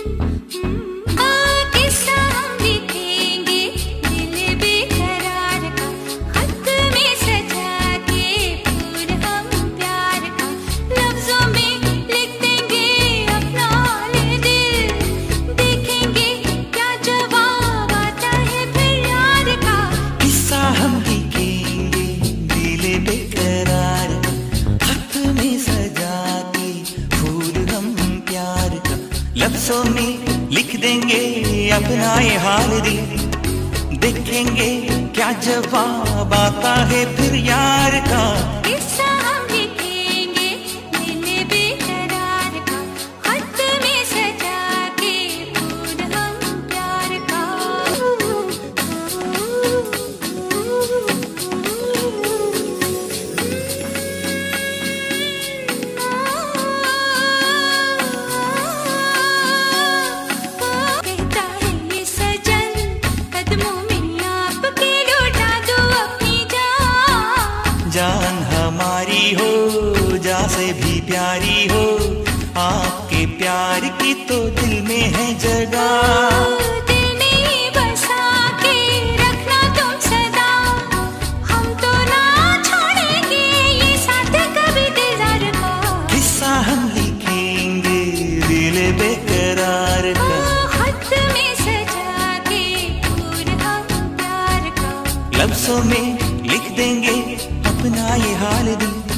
किस्सा हम लिखेंगे दिल बेकरार का, खत में सजा के फूल हम प्यार का, लफ्जों में लिख देंगे अपना हाल दिल, देखेंगे क्या जवाब आता है फिर यार का। किस्सा हम लिखेंगे दिल बेकरार का, खत में सजा के फूल हम प्यार का, लफ्जों में लिख देंगे अपना ये हाल दिल, देखेंगे क्या जवाब आता है फिर यार का। किस्सा हम लिखेंगे दिल बेकरार का, खत में सजा के फूल हम प्यार का। कहता है ये सजन कदमों में आपके लौटा दो अपनी जान, जान हमारी हो जा से भी प्यारी हो, आपके प्यार की तो दिल में है जगह। दिल में बसा के रखना तुम सदा, हम तो ना छोड़ेंगे ये साथ कभी दिलदार का। किस्सा हम लिखेंगे दिल बेकरार का, खत में सजा के फूल हम प्यार का। लफ्जों में लिख देंगे अपना ये हाल दिल,